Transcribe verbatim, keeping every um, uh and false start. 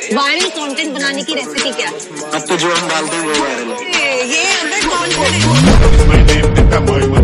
Viral content बनाने की recipe क्या है? अब तो जो हम डालते हैं वो वायरल है। ये अंदर कॉन्फिडेंस